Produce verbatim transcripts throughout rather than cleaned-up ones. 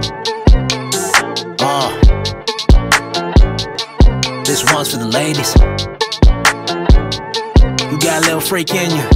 Uh, this one's for the ladies. You got a little freak in you.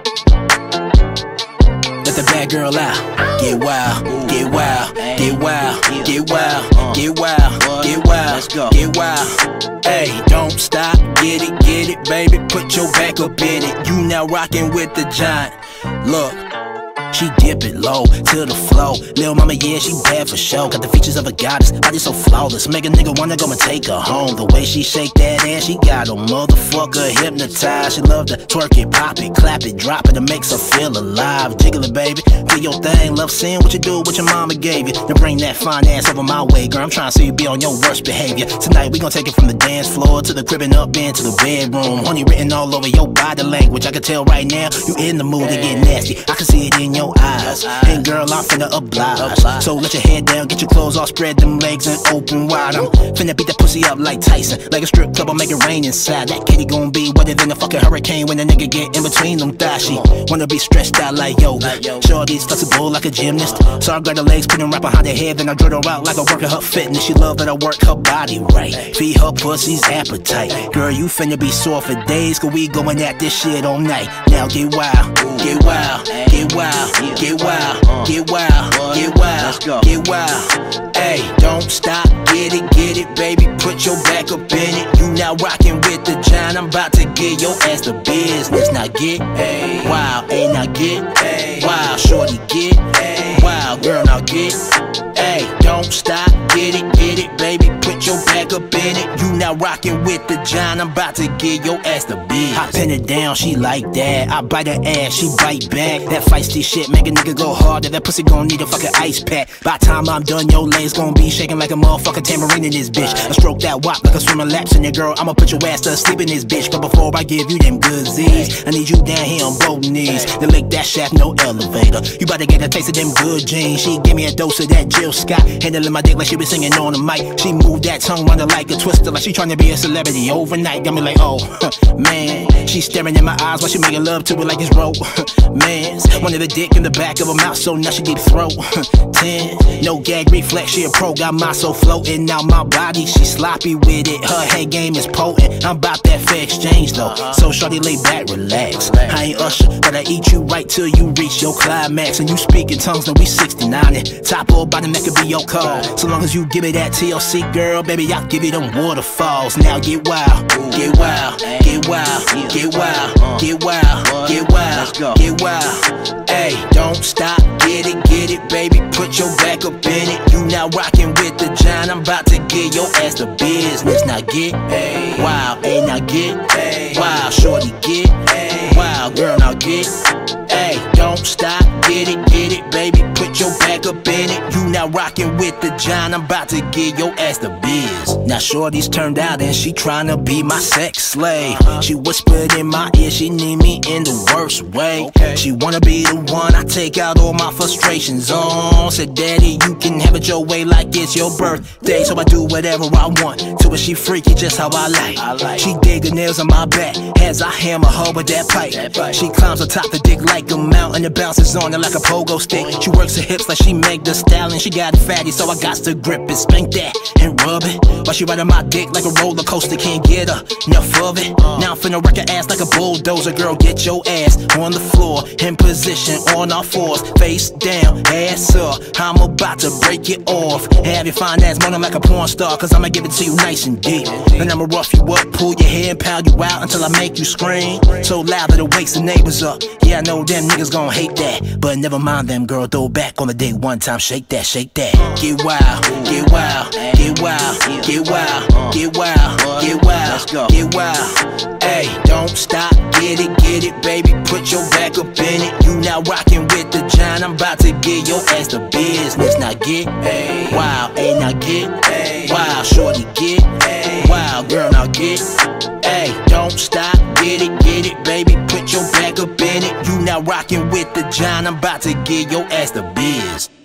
Let the bad girl out. Get wild, get wild, get wild, get wild, get wild, get wild, get wild. Hey, don't stop, get it, get it, baby. Put your back up in it. You now rockin' with the giant. Look. She dip it low to the flow. Lil' mama, yeah, she bad for show. Got the features of a goddess, body so flawless. Make a nigga wanna go and take her home. The way she shake that ass, she got a motherfucker hypnotized. She love to twerk it, pop it, clap it, drop it. It makes her feel alive. Jiggle it, baby, do your thing. Love seeing what you do, what your mama gave you. Then bring that fine ass over my way, girl. I'm trying to see you be on your worst behavior. Tonight we gon' take it from the dance floor to the crib and up into the bedroom. Honey written all over your body language. I can tell right now you in the mood to get nasty. I can see it in your eyes. And girl, I'm finna oblige. So let your head down, get your clothes off, spread them legs and open wide. I'm finna beat that pussy up like Tyson. Like a strip club, I'll make it rain inside. That kitty gon' be wetter than a fucking hurricane when a nigga get in between them thighs. She wanna be stretched out like yoga. Shorty's flexible like a gymnast. So I grab her legs, put them right behind her head, then I drill her out like I work at her fitness. She love that I work her body right. Feed her pussy's appetite. Girl, you finna be sore for days, cause we going at this shit all night. Now get wild, get wild, get wild, get wild, get wild, get wild, get wild. Hey, don't stop, get it, get it, baby. Put your back up in it. You now rockin' with the giant. I'm about to get your ass to business. Now get wild, hey, now get wild, shorty, get wild, girl, now get. Hey, don't stop, get it, get it, baby. Put your back up in it. You now rockin' with the giant. I'm about to get your ass to business. I pin it down, she like that. I bite her ass, she bite back. That feisty shit make a nigga go harder. That pussy gon' need a fucking ice pack. By the time I'm done, your legs gon' be shaking like a motherfucking tambourine in this bitch. I stroke that wop like a swimming laps in it, girl. I'ma put your ass to sleep in this bitch. But before I give you them good Z's, I need you down here on both knees. Then lick that shaft, no elevator. You bout to get a taste of them good jeans. She give me a dose of that Jill Scott. Handling my dick like she been singing on the mic. She moved that tongue round her like a twister, like she tryna be a celebrity overnight. Got me like, oh, man. She staring in my eyes while she making love to it like it's rope. Man, one of the dick in the back of her mouth, so now she deep throat. Ten, no gag reflex, she a pro. Got my soul floating out my body, she sloppy with it. Her head game is potent. I'm about that fair exchange though, so shorty lay back, relax. I ain't Usher, but I eat you right till you reach your climax. And you speak in tongues, then we sixty-nine. And top or bottom, that could be your call. So long as you give me that T L C, girl, baby, I'll give you them waterfalls. Now get wild, get wild, get wild, get wild, get wild, get wild, get wild. Hey, don't stop, get it, get it, baby. Put your back up in it. You now rockin' with the giant. I'm about to get your ass to business. Now get wild, hey, now get wild, shorty, get wild, girl, now get. Hey, don't stop, get it, get it, baby. Put your back up in it. You now rockin' with the giant. I'm about to get your ass to biz. Now shorty's turned out and she tryna be my sex slave. She whispered in my ear she need me in the worst way. She wanna be the one I take out all my frustrations on. Said, daddy, you can have it your way like it's your birthday. So I do whatever I want. To it she freaky just how I like. She dig her nails on my back as I hammer her with that pipe. She climbs on top the dick like a mountain and bounces on it like a pogo stick. She works her hips like she make the stallion. She got it fatty, so I got to grip it, spank that and rub it. While she riding my dick like a roller coaster, can't get her enough of it. Now I'm finna wreck her ass like a bulldozer. Girl, get your ass on the floor, in position on all fours, face down, ass up. I'm about to break it off and have you find ass moaning like a porn star. Cause I'ma give it to you nice and deep. And I'ma rough you up, pull your hair and pound you out until I make you scream so loud that it wakes the neighbors up. Yeah, I know them niggas gon' hate that, but never mind them, girl. Throw back on the dick one time, shake that, shake that. Get wild, get wild, get wild, get wild, get wild, get wild, get wild. Hey, don't stop, get it, get it, baby. Put your back up in it. You now rockin' with the giant. I'm about to get your ass to business. Now get wild, hey, now get wild, shorty, get wild, girl, now get. Hey, don't stop, get it, get it, baby. Put your back up in it. You now rockin' with the giant. I'm about to get your ass to biz.